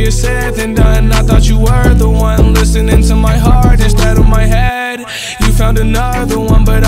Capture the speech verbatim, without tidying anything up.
easier said than done. I thought you were the one listening to my heart instead of my head. You found another one, but